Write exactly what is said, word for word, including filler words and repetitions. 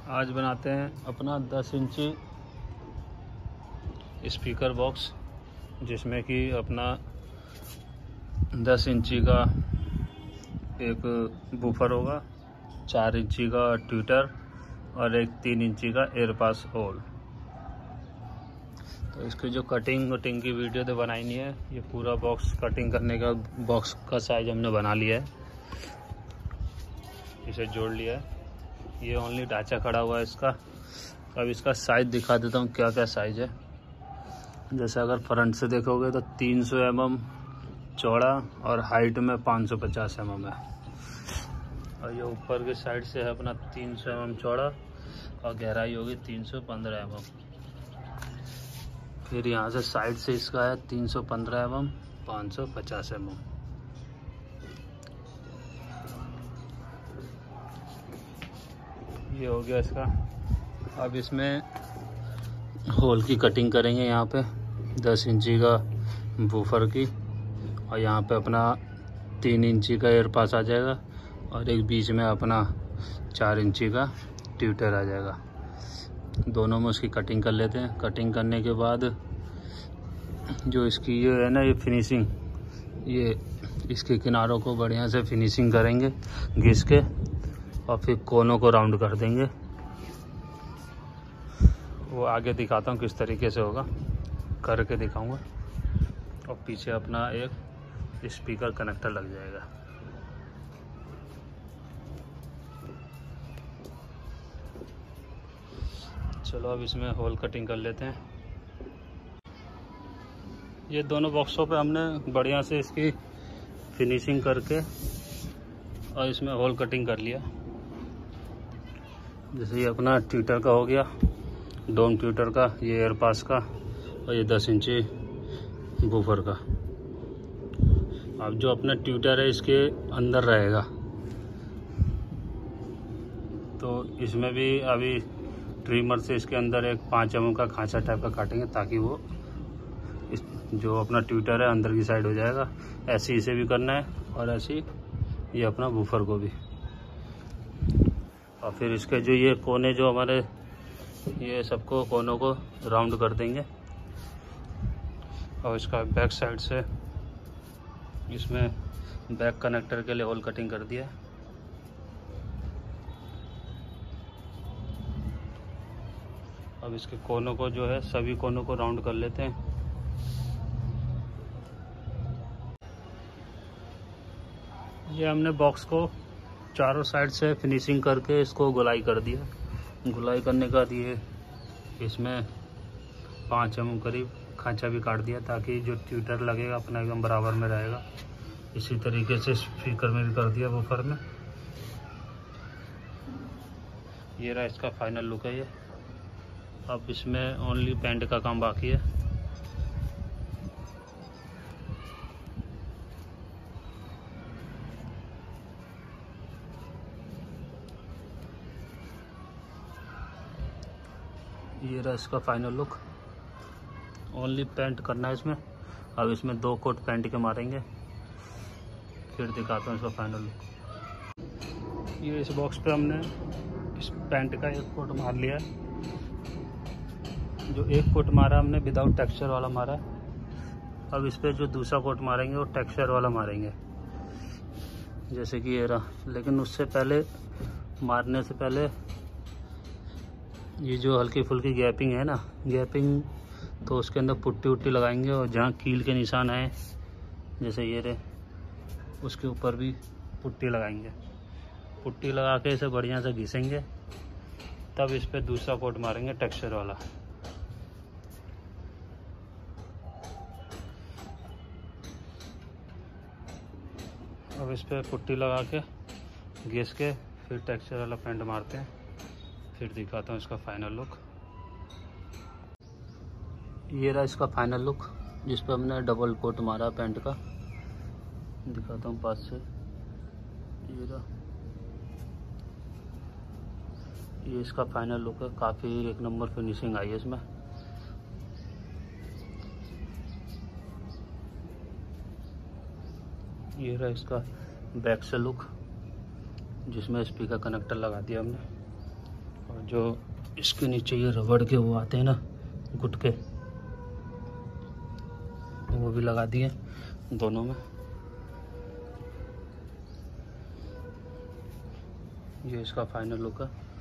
आज बनाते हैं अपना दस इंची स्पीकर बॉक्स, जिसमें कि अपना दस इंची का एक बूफर होगा, चार इंची का ट्विटर और एक तीन इंची का एयरपास होल। तो इसकी जो कटिंग वटिंग की वीडियो तो बनाई नहीं है, ये पूरा बॉक्स कटिंग करने का बॉक्स का साइज हमने बना लिया है, इसे जोड़ लिया है। ये ओनली ढांचा खड़ा हुआ है इसका। अब इसका साइज दिखा देता हूँ क्या क्या साइज है। जैसे अगर फ्रंट से देखोगे तो तीन सौ एम एम चौड़ा और हाइट में पाँच सौ पचास एम एम है, और ये ऊपर की साइड से है अपना तीन सौ एम एम चौड़ा और गहराई होगी तीन सौ पंद्रह एम एम। फिर यहाँ से साइड से इसका है तीन सौ पंद्रह एम एम, पाँच सौ पचास एम एम। ये हो गया इसका। अब इसमें होल की कटिंग करेंगे, यहाँ पे दस इंची का बूफर की, और यहाँ पे अपना तीन इंची का एयर पास आ जाएगा और एक बीच में अपना चार इंची का ट्विटर आ जाएगा। दोनों में उसकी कटिंग कर लेते हैं। कटिंग करने के बाद जो इसकी ये है ना, ये फिनिशिंग, ये इसके किनारों को बढ़िया से फिनिशिंग करेंगे घिस के, और फिर कोनों को राउंड कर देंगे। वो आगे दिखाता हूँ किस तरीके से होगा, करके दिखाऊंगा। और पीछे अपना एक स्पीकर कनेक्टर लग जाएगा। चलो अब इसमें होल कटिंग कर लेते हैं। ये दोनों बॉक्सों पे हमने बढ़िया से इसकी फिनिशिंग करके और इसमें होल कटिंग कर लिया। जैसे ये अपना ट्विटर का हो गया, डोम ट्विटर का, ये एयरपास का, और ये दस इंची बूफर का। अब जो अपना ट्विटर है इसके अंदर रहेगा, तो इसमें भी अभी ट्रिमर से इसके अंदर एक पाँच एम एम का खांचा टाइप का काटेंगे, ताकि वो इस जो अपना ट्विटर है अंदर की साइड हो जाएगा। ऐसे इसे भी करना है और ऐसे ये अपना बूफर को भी। और फिर इसके जो ये कोने जो हमारे, ये सबको कोनों को राउंड कर देंगे। और इसका बैक साइड से इसमें बैक कनेक्टर के लिए होल कटिंग कर दिया। अब इसके कोनों को जो है, सभी कोनों को राउंड कर लेते हैं। ये हमने बॉक्स को चारों साइड से फिनिशिंग करके इसको गुलाई कर दिया। गुलाई करने का दिए इसमें पाँच एम एम करीब खांचा भी काट दिया, ताकि जो ट्विटर लगेगा अपना एकदम बराबर में रहेगा। इसी तरीके से स्पीकर में भी कर दिया बूफर में। ये रहा इसका फाइनल लुक है ये। अब इसमें ओनली पेंट का काम बाकी है। ये रहा इसका फाइनल लुक। ओनली पेंट करना है इसमें। अब इसमें दो कोट पेंट के मारेंगे, फिर दिखाता हूँ इसका फाइनल लुक। ये इस बॉक्स पे हमने इस पेंट का एक कोट मार लिया है। जो एक कोट मारा हमने विदाउट टेक्सचर वाला मारा है। अब इस पर जो दूसरा कोट मारेंगे वो टेक्सचर वाला मारेंगे, जैसे कि ये रहा। लेकिन उससे पहले, मारने से पहले, ये जो हल्की फुल्की गैपिंग है ना, गैपिंग, तो उसके अंदर पुट्टी उट्टी लगाएंगे। और जहाँ कील के निशान आए, जैसे ये रहे, उसके ऊपर भी पुट्टी लगाएंगे। पुट्टी लगा के इसे बढ़िया से घिसेंगे, तब इस पर दूसरा कोट मारेंगे टेक्सचर वाला। अब इस पर पुट्टी लगा के घिस के फिर टेक्सचर वाला पेंट मारते हैं। फिर दिखाता हूँ इसका फाइनल लुक। ये रहा इसका फाइनल लुक, जिस पर हमने डबल कोट मारा पेंट का। दिखाता हूँ पास से। ये रहा, ये इसका फाइनल लुक है। काफ़ी एक नंबर फिनिशिंग आई है इसमें। ये रहा इसका बैक से लुक, जिसमें स्पीकर कनेक्टर लगा दिया हमने। और जो इसके नीचे ये रबड़ के वो आते हैं ना गुटके, वो भी लगा दिए दोनों में। ये इसका फाइनल लुक है।